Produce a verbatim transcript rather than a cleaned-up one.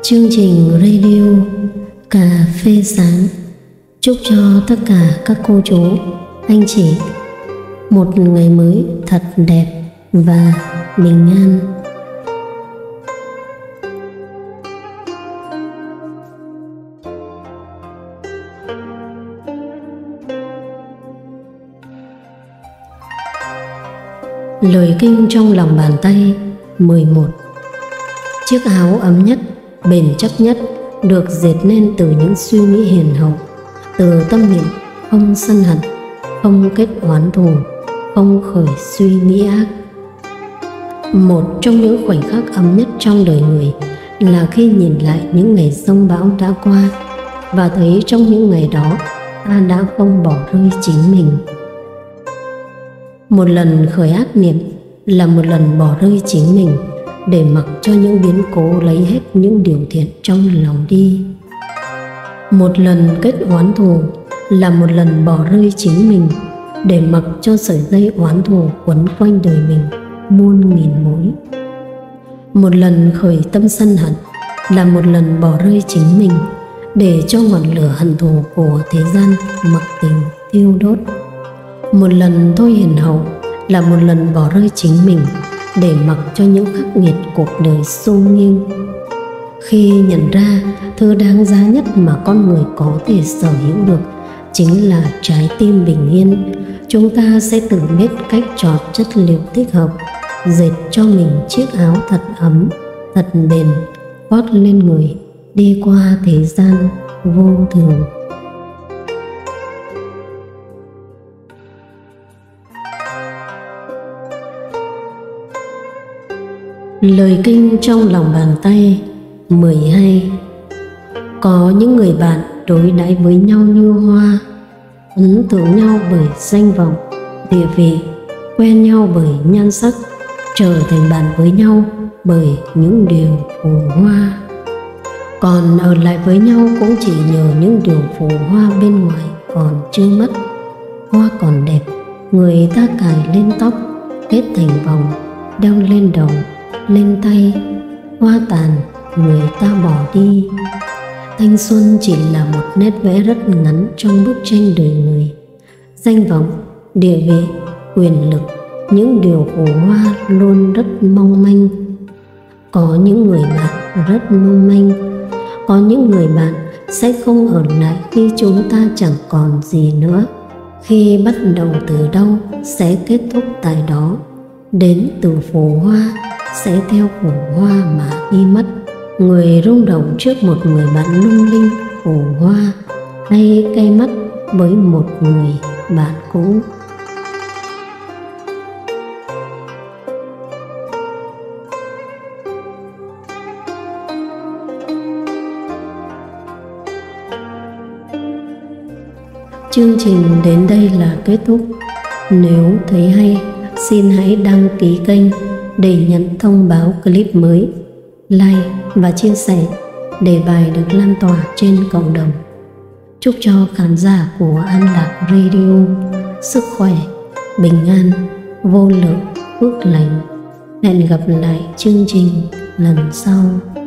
Chương trình radio Cà phê sáng chúc cho tất cả các cô chú, anh chị một ngày mới thật đẹp và bình an. Lời kinh trong lòng bàn tay mười một. Chiếc áo ấm nhất, bền chắc nhất được dệt nên từ những suy nghĩ hiền hậu, từ tâm niệm không sân hận, không kết oán thù, không khởi suy nghĩ ác. Một trong những khoảnh khắc ấm nhất trong đời người là khi nhìn lại những ngày giông bão đã qua và thấy trong những ngày đó ta đã không bỏ rơi chính mình. Một lần khởi ác niệm là một lần bỏ rơi chính mình để mặc cho những biến cố lấy hết những điều thiện trong lòng đi. Một lần kết oán thù là một lần bỏ rơi chính mình để mặc cho sợi dây oán thù quấn quanh đời mình muôn nghìn mối. Một lần khởi tâm sân hận là một lần bỏ rơi chính mình để cho ngọn lửa hận thù của thế gian mặc tình thiêu đốt. Một lần thôi hiền hậu là một lần bỏ rơi chính mình để mặc cho những khắc nghiệt cuộc đời xô nghiêng. Khi nhận ra thứ đáng giá nhất mà con người có thể sở hữu được chính là trái tim bình yên, chúng ta sẽ tự biết cách chọn chất liệu thích hợp, dệt cho mình chiếc áo thật ấm, thật bền, khoác lên người, đi qua thế gian vô thường. Lời kinh trong lòng bàn tay mười hai. Có những người bạn đối đãi với nhau như hoa, ấn tượng nhau bởi danh vọng, địa vị, quen nhau bởi nhan sắc, trở thành bạn với nhau bởi những điều phù hoa. Còn ở lại với nhau cũng chỉ nhờ những điều phù hoa bên ngoài còn chưa mất. Hoa còn đẹp, người ta cài lên tóc, kết thành vòng, đeo lên đầu, lên tay. Hoa tàn, người ta bỏ đi. Thanh xuân chỉ là một nét vẽ rất ngắn trong bức tranh đời người. Danh vọng, địa vị, quyền lực, những điều phù hoa luôn rất mong manh. Có những người bạn rất mong manh, có những người bạn sẽ không ở lại khi chúng ta chẳng còn gì nữa. Khi bắt đầu từ đâu sẽ kết thúc tại đó. Đến từ phù hoa sẽ theo phù hoa mà đi mất. Người rung động trước một người bạn lung linh phù hoa, hay cay mắt với một người bạn cũ. Chương trình đến đây là kết thúc. Nếu thấy hay, xin hãy đăng ký kênh để nhận thông báo clip mới, like và chia sẻ để bài được lan tỏa trên cộng đồng. Chúc cho khán giả của An Lạc Radio sức khỏe, bình an, vô lượng, phước lành. Hẹn gặp lại chương trình lần sau.